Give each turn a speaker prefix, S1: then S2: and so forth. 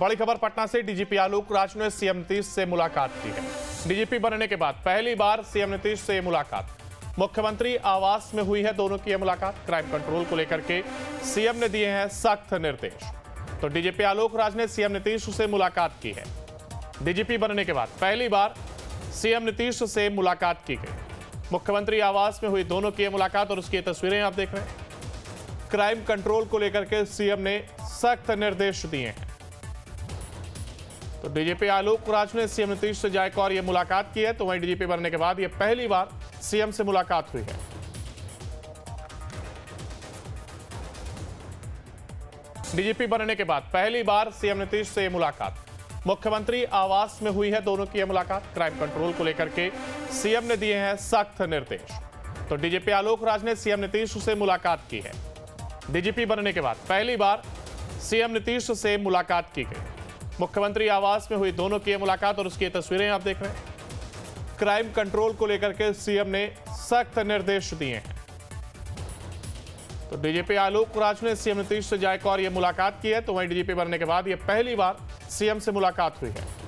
S1: बड़ी खबर पटना से। डीजीपी आलोक राज ने सीएम नीतीश से मुलाकात की है। डीजीपी बनने के बाद पहली बार सीएम नीतीश से मुलाकात। मुख्यमंत्री आवास में हुई है दोनों की मुलाकात। क्राइम कंट्रोल को लेकर के सीएम ने दिए हैं सख्त निर्देश। तो डीजीपी आलोक राज ने सीएम नीतीश से मुलाकात की है। डीजीपी बनने के बाद पहली बार सीएम नीतीश से मुलाकात की गई। मुख्यमंत्री आवास में हुई दोनों की मुलाकात और उसकी तस्वीरें आप देख रहे हैं। क्राइम कंट्रोल को लेकर के सीएम ने सख्त निर्देश दिए हैं। तो डीजीपी आलोक राज ने सीएम नीतीश से जाकर और यह मुलाकात की है। तो वहीं डीजीपी बनने के बाद यह पहली बार सीएम से मुलाकात हुई है। डीजीपी बनने के बाद पहली बार सीएम नीतीश से मुलाकात। मुख्यमंत्री आवास में हुई है दोनों की मुलाकात। क्राइम कंट्रोल को लेकर के सीएम ने दिए हैं सख्त निर्देश। तो डीजीपी आलोक राज ने सीएम नीतीश से मुलाकात की है। डीजीपी बनने के बाद पहली बार सीएम नीतीश से मुलाकात की गई। मुख्यमंत्री आवास में हुई दोनों की मुलाकात और उसकी तस्वीरें आप देख रहे हैं। क्राइम कंट्रोल को लेकर के सीएम ने सख्त निर्देश दिए हैं। तो डीजीपी आलोक राज ने सीएम नीतीश से जाकर और यह मुलाकात की है। तो वहीं डीजीपी बनने के बाद यह पहली बार सीएम से मुलाकात हुई है।